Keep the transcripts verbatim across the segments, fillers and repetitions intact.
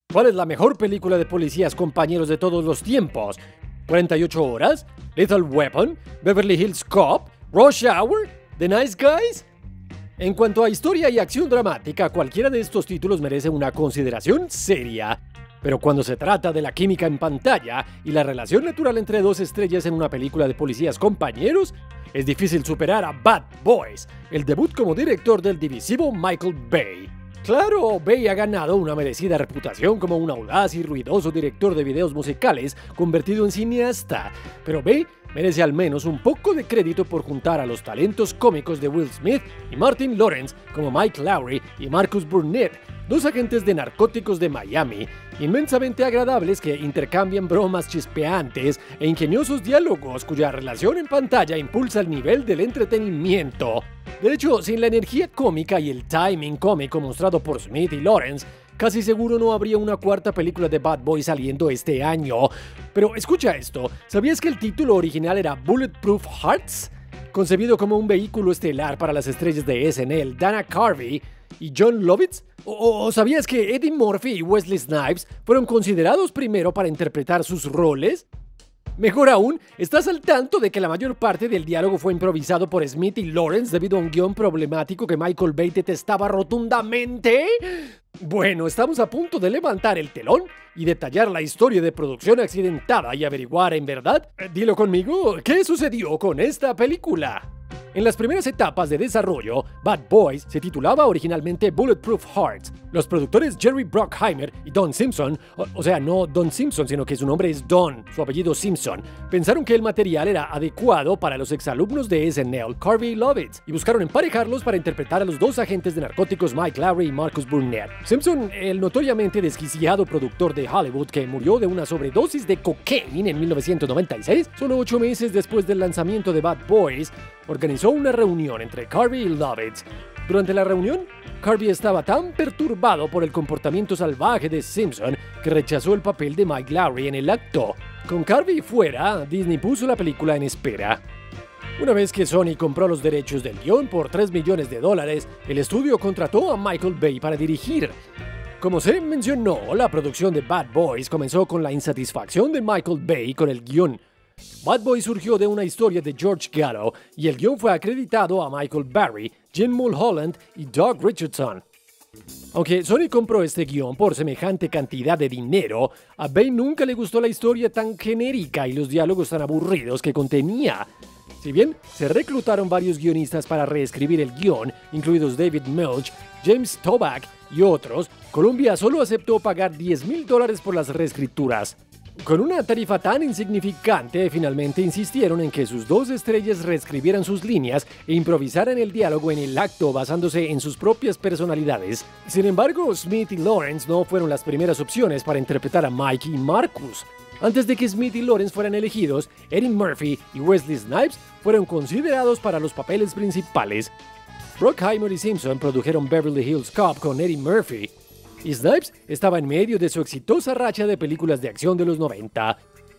¿Cuál es la mejor película de policías compañeros de todos los tiempos? ¿cuarenta y ocho horas? ¿Lethal Weapon? ¿Beverly Hills Cop? ¿Rush Hour? ¿The Nice Guys? En cuanto a historia y acción dramática, cualquiera de estos títulos merece una consideración seria. Pero cuando se trata de la química en pantalla y la relación natural entre dos estrellas en una película de policías compañeros, es difícil superar a Bad Boys, el debut como director del divisivo Michael Bay. Claro, Bay ha ganado una merecida reputación como un audaz y ruidoso director de videos musicales convertido en cineasta, pero Bay merece al menos un poco de crédito por juntar a los talentos cómicos de Will Smith y Martin Lawrence como Mike Lowrey y Marcus Burnett, dos agentes de narcóticos de Miami, inmensamente agradables que intercambian bromas chispeantes e ingeniosos diálogos cuya relación en pantalla impulsa el nivel del entretenimiento. De hecho, sin la energía cómica y el timing cómico mostrado por Smith y Lawrence, casi seguro no habría una cuarta película de Bad Boys saliendo este año. Pero escucha esto, ¿sabías que el título original era Bulletproof Hearts? Concebido como un vehículo estelar para las estrellas de S N L Dana Carvey y Jon Lovitz. ¿O, o sabías que Eddie Murphy y Wesley Snipes fueron considerados primero para interpretar sus roles? Mejor aún, ¿estás al tanto de que la mayor parte del diálogo fue improvisado por Smith y Lawrence debido a un guión problemático que Michael Bay detestaba rotundamente? Bueno, estamos a punto de levantar el telón y detallar la historia de producción accidentada y averiguar en verdad, dilo conmigo, ¿qué sucedió con esta película? En las primeras etapas de desarrollo, Bad Boys se titulaba originalmente Bulletproof Hearts. Los productores Jerry Bruckheimer y Don Simpson, o, o sea, no Don Simpson, sino que su nombre es Don, su apellido Simpson, pensaron que el material era adecuado para los exalumnos de S N L, Carvey y Lovitz, y buscaron emparejarlos para interpretar a los dos agentes de narcóticos Mike Lowrey y Marcus Burnett. Simpson, el notoriamente desquiciado productor de Hollywood que murió de una sobredosis de cocaína en mil novecientos noventa y seis, solo ocho meses después del lanzamiento de Bad Boys, organizó una reunión entre Carvey y Lovitz. Durante la reunión, Carvey estaba tan perturbado por el comportamiento salvaje de Simpson que rechazó el papel de Mike Lowrey en el acto. Con Carvey fuera, Disney puso la película en espera. Una vez que Sony compró los derechos del guión por tres millones de dólares, el estudio contrató a Michael Bay para dirigir. Como se mencionó, la producción de Bad Boys comenzó con la insatisfacción de Michael Bay con el guión. Bad Boys surgió de una historia de George Gatto y el guión fue acreditado a Michael Barry, Jim Mulholland y Doug Richardson. Aunque Sony compró este guión por semejante cantidad de dinero, a Bay nunca le gustó la historia tan genérica y los diálogos tan aburridos que contenía. Si bien se reclutaron varios guionistas para reescribir el guión, incluidos David Milch, James Toback y otros, Columbia solo aceptó pagar diez mil dólares por las reescrituras. Con una tarifa tan insignificante, finalmente insistieron en que sus dos estrellas reescribieran sus líneas e improvisaran el diálogo en el acto basándose en sus propias personalidades. Sin embargo, Smith y Lawrence no fueron las primeras opciones para interpretar a Mike y Marcus. Antes de que Smith y Lawrence fueran elegidos, Eddie Murphy y Wesley Snipes fueron considerados para los papeles principales. Bruckheimer y Simpson produjeron Beverly Hills Cop con Eddie Murphy. Y Snipes estaba en medio de su exitosa racha de películas de acción de los noventa.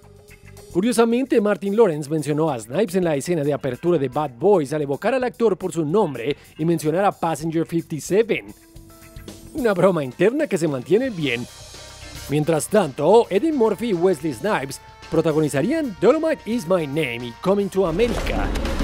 Curiosamente, Martin Lawrence mencionó a Snipes en la escena de apertura de Bad Boys al evocar al actor por su nombre y mencionar a Passenger cincuenta y siete. Una broma interna que se mantiene bien. Mientras tanto, Eddie Murphy y Wesley Snipes protagonizarían Dolomite Is My Name y Coming to America.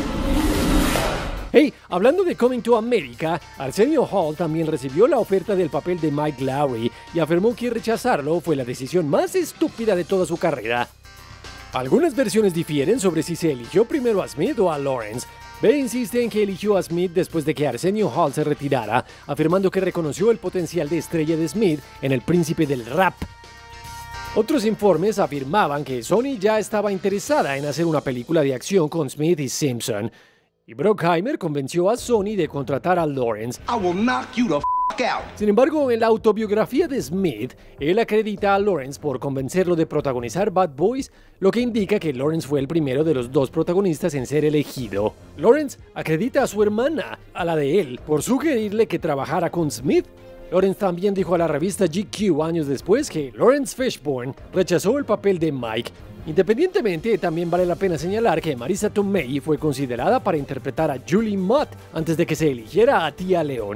Hey, hablando de Coming to America, Arsenio Hall también recibió la oferta del papel de Mike Lowrey y afirmó que rechazarlo fue la decisión más estúpida de toda su carrera. Algunas versiones difieren sobre si se eligió primero a Smith o a Lawrence. Bay insiste en que eligió a Smith después de que Arsenio Hall se retirara, afirmando que reconoció el potencial de estrella de Smith en El Príncipe del Rap. Otros informes afirmaban que Sony ya estaba interesada en hacer una película de acción con Smith y Simpson. Y Bruckheimer convenció a Sony de contratar a Lawrence. I will knock you the f out. Sin embargo, en la autobiografía de Smith, él acredita a Lawrence por convencerlo de protagonizar Bad Boys, lo que indica que Lawrence fue el primero de los dos protagonistas en ser elegido. Lawrence acredita a su hermana, a la de él, por sugerirle que trabajara con Smith. Lawrence también dijo a la revista G Q años después que Lawrence Fishburne rechazó el papel de Mike. Independientemente, también vale la pena señalar que Marisa Tomei fue considerada para interpretar a Julie Mott antes de que se eligiera a Tia Leoni.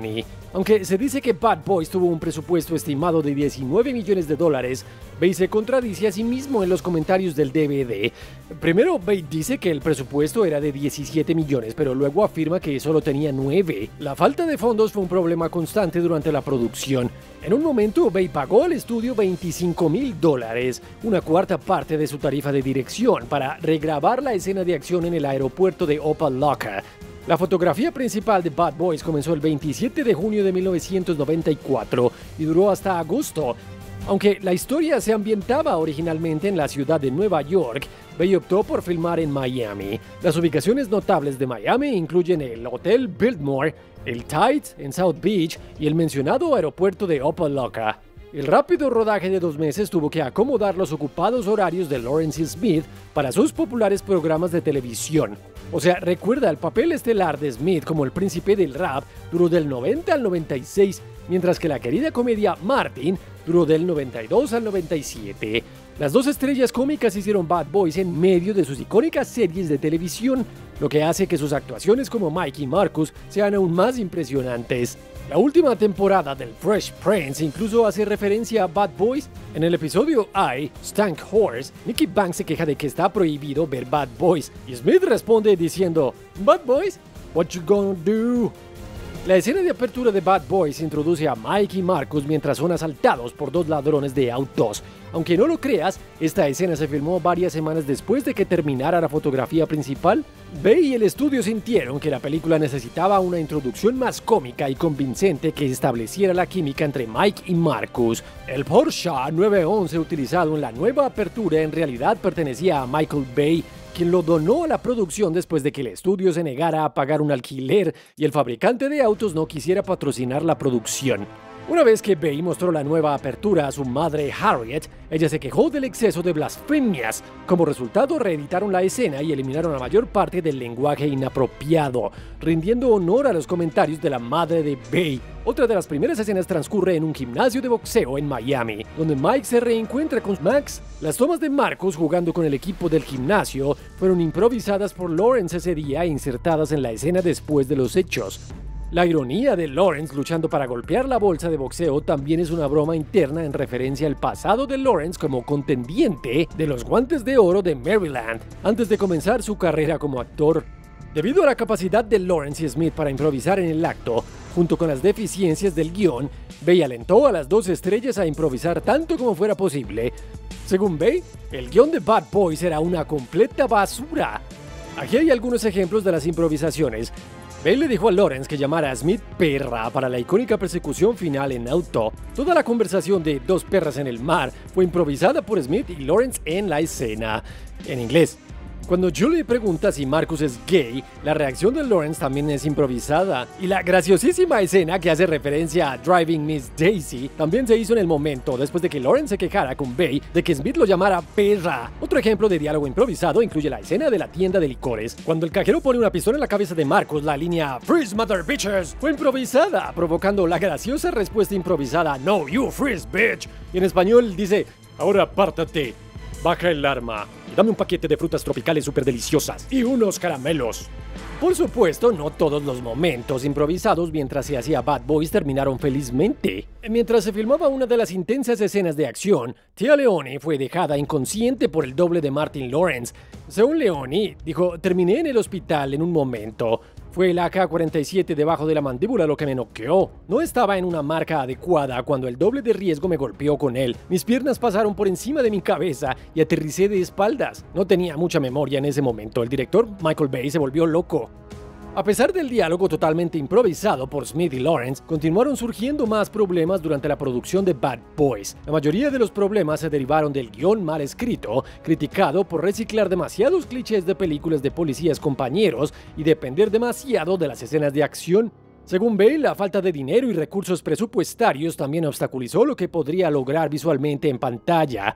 Aunque se dice que Bad Boys tuvo un presupuesto estimado de diecinueve millones de dólares, Bay se contradice a sí mismo en los comentarios del D V D. Primero, Bay dice que el presupuesto era de diecisiete millones, pero luego afirma que solo tenía nueve. La falta de fondos fue un problema constante durante la producción. En un momento, Bay pagó al estudio veinticinco mil dólares, una cuarta parte de su tarifa de dirección, para regrabar la escena de acción en el aeropuerto de Opa-locka. La fotografía principal de Bad Boys comenzó el veintisiete de junio de mil novecientos noventa y cuatro y duró hasta agosto. Aunque la historia se ambientaba originalmente en la ciudad de Nueva York, Bay optó por filmar en Miami. Las ubicaciones notables de Miami incluyen el Hotel Biltmore, el Tide en South Beach y el mencionado aeropuerto de Opa-locka. El rápido rodaje de dos meses tuvo que acomodar los ocupados horarios de Lawrence Smith para sus populares programas de televisión. O sea, recuerda, el papel estelar de Smith como el príncipe del rap duró del noventa al noventa y seis, mientras que la querida comedia Martin duró del noventa y dos al noventa y siete. Las dos estrellas cómicas hicieron Bad Boys en medio de sus icónicas series de televisión, lo que hace que sus actuaciones como Mike y Marcus sean aún más impresionantes. La última temporada del Fresh Prince incluso hace referencia a Bad Boys. En el episodio I, Stank Horse, Nicky Banks se queja de que está prohibido ver Bad Boys, y Smith responde diciendo, ¿Bad Boys? What you gonna do? La escena de apertura de Bad Boys introduce a Mike y Marcus mientras son asaltados por dos ladrones de autos. Aunque no lo creas, esta escena se filmó varias semanas después de que terminara la fotografía principal. Bay y el estudio sintieron que la película necesitaba una introducción más cómica y convincente que estableciera la química entre Mike y Marcus. El Porsche nueve once utilizado en la nueva apertura en realidad pertenecía a Michael Bay, quien lo donó a la producción después de que el estudio se negara a pagar un alquiler y el fabricante de autos no quisiera patrocinar la producción. Una vez que Bay mostró la nueva apertura a su madre Harriet, ella se quejó del exceso de blasfemias. Como resultado, reeditaron la escena y eliminaron la mayor parte del lenguaje inapropiado, rindiendo honor a los comentarios de la madre de Bay. Otra de las primeras escenas transcurre en un gimnasio de boxeo en Miami, donde Mike se reencuentra con Max. Las tomas de Marcus jugando con el equipo del gimnasio fueron improvisadas por Lawrence ese día e insertadas en la escena después de los hechos. La ironía de Lawrence luchando para golpear la bolsa de boxeo también es una broma interna en referencia al pasado de Lawrence como contendiente de los Guantes de Oro de Maryland, antes de comenzar su carrera como actor. Debido a la capacidad de Lawrence y Smith para improvisar en el acto, junto con las deficiencias del guión, Bay alentó a las dos estrellas a improvisar tanto como fuera posible. Según Bay, el guión de Bad Boys era una completa basura. Aquí hay algunos ejemplos de las improvisaciones. Bay le dijo a Lawrence que llamara a Smith perra para la icónica persecución final en auto. Toda la conversación de dos perras en el mar fue improvisada por Smith y Lawrence en la escena. En inglés. Cuando Julie pregunta si Marcus es gay, la reacción de Lawrence también es improvisada. Y la graciosísima escena que hace referencia a Driving Miss Daisy también se hizo en el momento después de que Lawrence se quejara con Bay de que Smith lo llamara perra. Otro ejemplo de diálogo improvisado incluye la escena de la tienda de licores. Cuando el cajero pone una pistola en la cabeza de Marcus, la línea "Freeze, mother bitches" fue improvisada, provocando la graciosa respuesta improvisada "No, you freeze, bitch". Y en español dice "Ahora apártate, baja el arma y dame un paquete de frutas tropicales súper deliciosas y unos caramelos". Por supuesto, no todos los momentos improvisados mientras se hacía Bad Boys terminaron felizmente. Mientras se filmaba una de las intensas escenas de acción, Tia Leone fue dejada inconsciente por el doble de Martin Lawrence. Según Leone, dijo, terminé en el hospital en un momento. Fue el A K cuarenta y siete debajo de la mandíbula lo que me noqueó. No estaba en una marca adecuada cuando el doble de riesgo me golpeó con él. Mis piernas pasaron por encima de mi cabeza y aterricé de espaldas. No tenía mucha memoria en ese momento. El director Michael Bay se volvió loco. A pesar del diálogo totalmente improvisado por Smith y Lawrence, continuaron surgiendo más problemas durante la producción de Bad Boys. La mayoría de los problemas se derivaron del guión mal escrito, criticado por reciclar demasiados clichés de películas de policías compañeros y depender demasiado de las escenas de acción. Según Bay, la falta de dinero y recursos presupuestarios también obstaculizó lo que podría lograr visualmente en pantalla.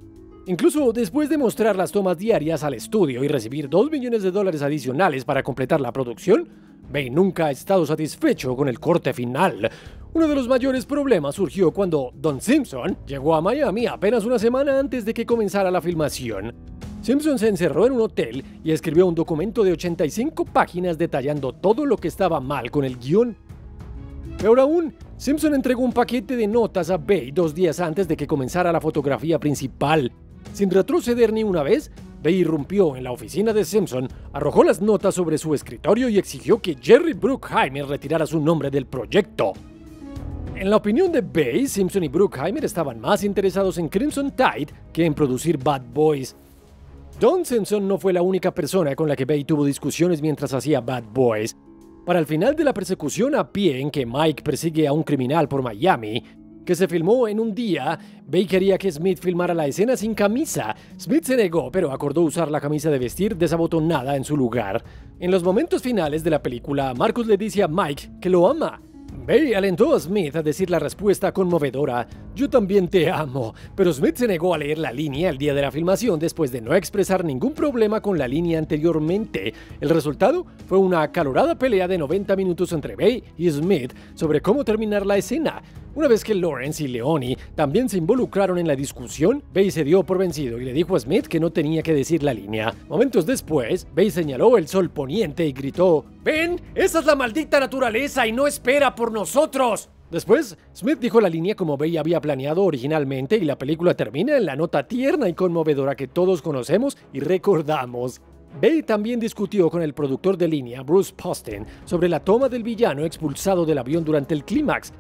Incluso después de mostrar las tomas diarias al estudio y recibir dos millones de dólares adicionales para completar la producción, Bay nunca ha estado satisfecho con el corte final. Uno de los mayores problemas surgió cuando Don Simpson llegó a Miami apenas una semana antes de que comenzara la filmación. Simpson se encerró en un hotel y escribió un documento de ochenta y cinco páginas detallando todo lo que estaba mal con el guión. Peor aún, Simpson entregó un paquete de notas a Bay dos días antes de que comenzara la fotografía principal. Sin retroceder ni una vez, Bay irrumpió en la oficina de Simpson, arrojó las notas sobre su escritorio y exigió que Jerry Bruckheimer retirara su nombre del proyecto. En la opinión de Bay, Simpson y Bruckheimer estaban más interesados en Crimson Tide que en producir Bad Boys. Don Simpson no fue la única persona con la que Bay tuvo discusiones mientras hacía Bad Boys. Para el final de la persecución a pie en que Mike persigue a un criminal por Miami, que se filmó en un día, Bay quería que Smith filmara la escena sin camisa. Smith se negó, pero acordó usar la camisa de vestir desabotonada en su lugar. En los momentos finales de la película, Marcus le dice a Mike que lo ama. Bay alentó a Smith a decir la respuesta conmovedora: "Yo también te amo", pero Smith se negó a leer la línea el día de la filmación después de no expresar ningún problema con la línea anteriormente. El resultado fue una acalorada pelea de noventa minutos entre Bay y Smith sobre cómo terminar la escena. Una vez que Lawrence y Leone también se involucraron en la discusión, Bay se dio por vencido y le dijo a Smith que no tenía que decir la línea. Momentos después, Bay señaló el sol poniente y gritó: "¡Ven! ¡Esa es la maldita naturaleza y no espera por nosotros!". Después, Smith dijo la línea como Bay había planeado originalmente y la película termina en la nota tierna y conmovedora que todos conocemos y recordamos. Bay también discutió con el productor de línea, Bruce Poston, sobre la toma del villano expulsado del avión durante el clímax.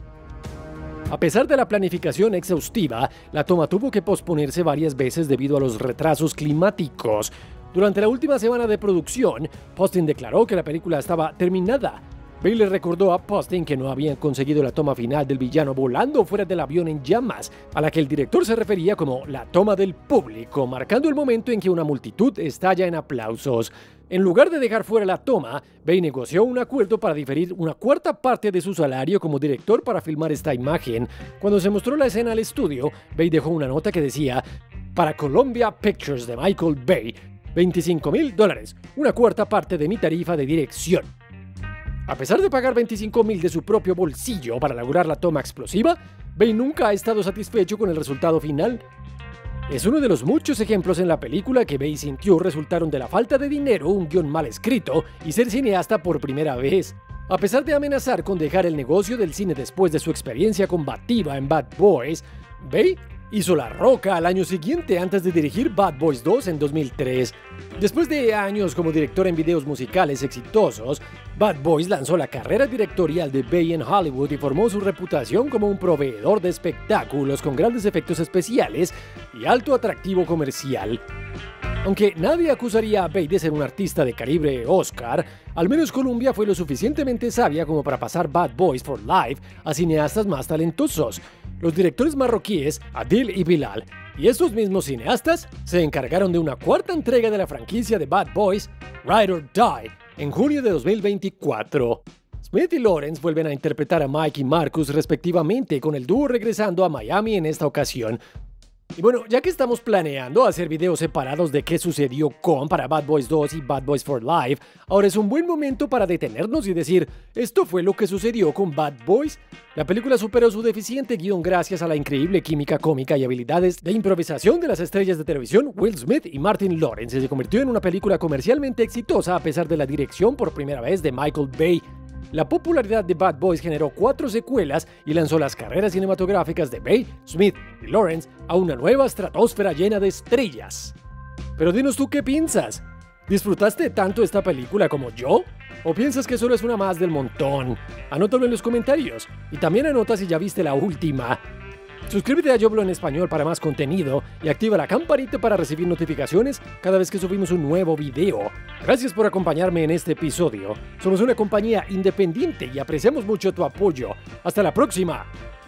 A pesar de la planificación exhaustiva, la toma tuvo que posponerse varias veces debido a los retrasos climáticos. Durante la última semana de producción, Poston declaró que la película estaba terminada. Bay le recordó a Poston que no habían conseguido la toma final del villano volando fuera del avión en llamas, a la que el director se refería como la toma del público, marcando el momento en que una multitud estalla en aplausos. En lugar de dejar fuera la toma, Bay negoció un acuerdo para diferir una cuarta parte de su salario como director para filmar esta imagen. Cuando se mostró la escena al estudio, Bay dejó una nota que decía: "Para Columbia Pictures de Michael Bay, veinticinco mil dólares, una cuarta parte de mi tarifa de dirección". A pesar de pagar veinticinco mil de su propio bolsillo para lograr la toma explosiva, Bay nunca ha estado satisfecho con el resultado final. Es uno de los muchos ejemplos en la película que Bay sintió resultaron de la falta de dinero, un guión mal escrito y ser cineasta por primera vez. A pesar de amenazar con dejar el negocio del cine después de su experiencia combativa en Bad Boys, Bay hizo La Roca al año siguiente antes de dirigir Bad Boys dos en dos mil tres. Después de años como director en videos musicales exitosos, Bad Boys lanzó la carrera directorial de Bay en Hollywood y formó su reputación como un proveedor de espectáculos con grandes efectos especiales y alto atractivo comercial. Aunque nadie acusaría a Bay de ser un artista de calibre Oscar, al menos Columbia fue lo suficientemente sabia como para pasar Bad Boys for Life a cineastas más talentosos. Los directores marroquíes Adil y Bilal y estos mismos cineastas se encargaron de una cuarta entrega de la franquicia de Bad Boys, Ride or Die, en junio de dos mil veinticuatro. Smith y Lawrence vuelven a interpretar a Mike y Marcus respectivamente, con el dúo regresando a Miami en esta ocasión. Y bueno, ya que estamos planeando hacer videos separados de qué sucedió con para Bad Boys dos y Bad Boys for Life, ahora es un buen momento para detenernos y decir: ¿esto fue lo que sucedió con Bad Boys? La película superó su deficiente guión gracias a la increíble química cómica y habilidades de improvisación de las estrellas de televisión Will Smith y Martin Lawrence, y se convirtió en una película comercialmente exitosa a pesar de la dirección por primera vez de Michael Bay. La popularidad de Bad Boys generó cuatro secuelas y lanzó las carreras cinematográficas de Bay, Smith y Lawrence a una nueva estratosfera llena de estrellas. Pero dinos tú qué piensas. ¿Disfrutaste tanto esta película como yo? ¿O piensas que solo es una más del montón? Anótalo en los comentarios y también anota si ya viste la última. Suscríbete a Yo Hablo en Español para más contenido y activa la campanita para recibir notificaciones cada vez que subimos un nuevo video. Gracias por acompañarme en este episodio. Somos una compañía independiente y apreciamos mucho tu apoyo. ¡Hasta la próxima!